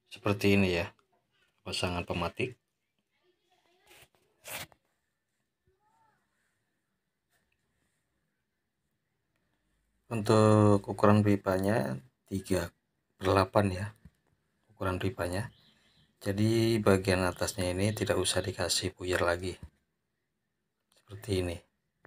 Seperti ini ya, pasangan pematik. Untuk ukuran pipanya 3/8 ya, ukuran pipanya. Jadi bagian atasnya ini tidak usah dikasih puyer lagi, seperti ini.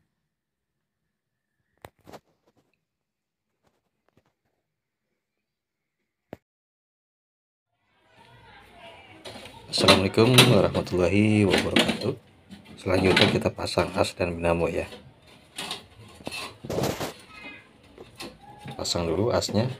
Assalamualaikum warahmatullahi wabarakatuh. Selanjutnya kita pasang as dan dinamo ya. Pasang dulu asnya.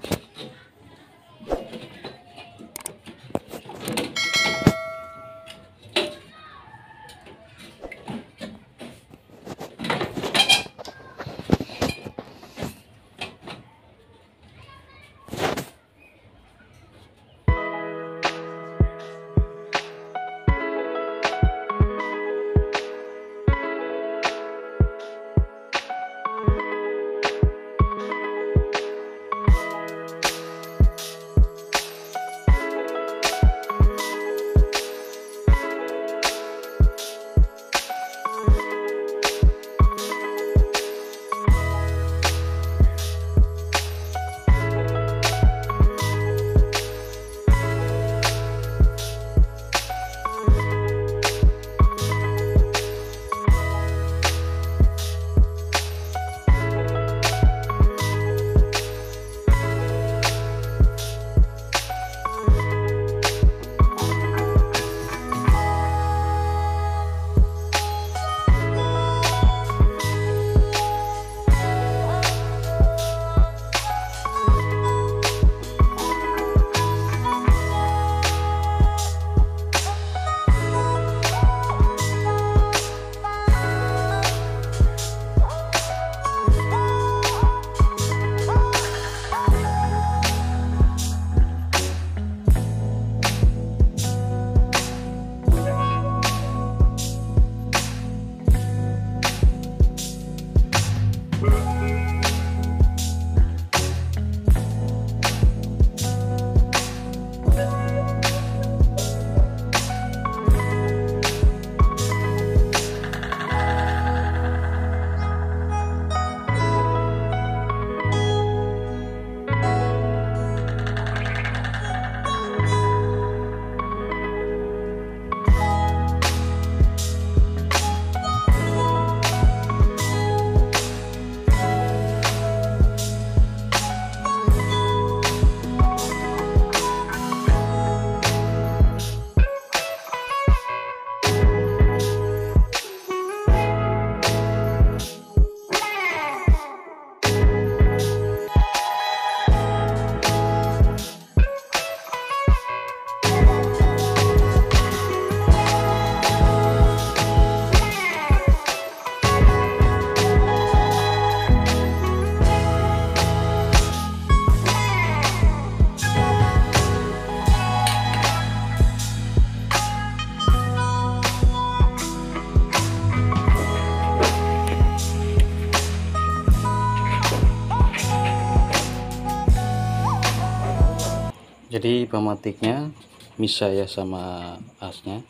Jadi pematiknya bisa ya sama asnya,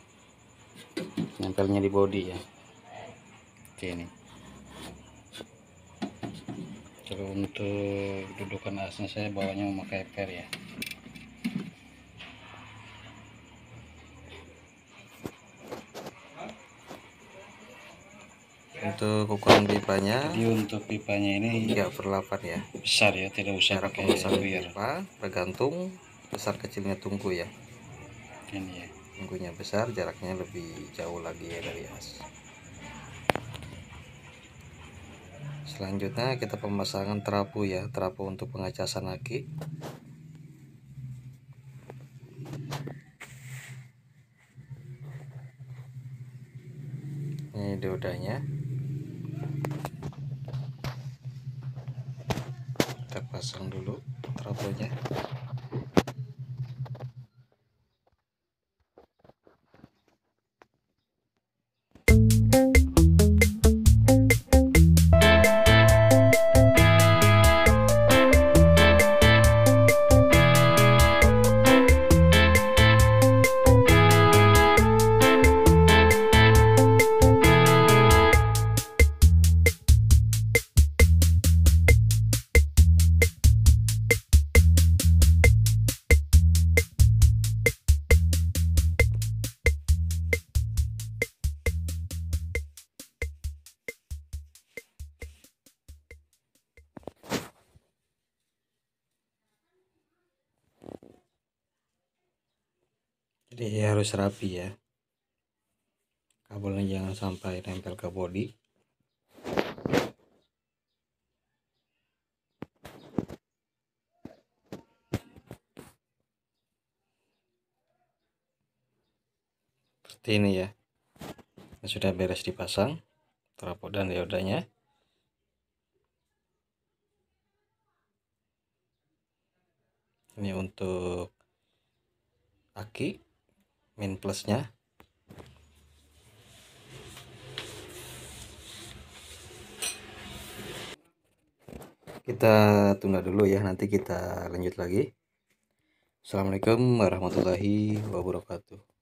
nempelnya di bodi ya. Oke ini. Terus untuk dudukan asnya saya bawanya memakai per ya. Untuk ukuran pipanya, jadi untuk pipanya ini 3/8 ya, besar ya, tidak usah pakai pipa, tergantung besar kecilnya tungku ya. Ini ya, tungkunya besar, jaraknya lebih jauh lagi ya dari as. Selanjutnya kita pemasangan terapu ya, terapu untuk pengecasan aki. Ini diodanya. Kita pasang dulu terapunya. Jadi harus rapi ya, kabelnya jangan sampai nempel ke bodi. Seperti ini ya. Sudah beres dipasang trafo dan diodanya. Ini untuk aki min plusnya. Kita tunda dulu ya, nanti kita lanjut lagi. Assalamualaikum warahmatullahi wabarakatuh.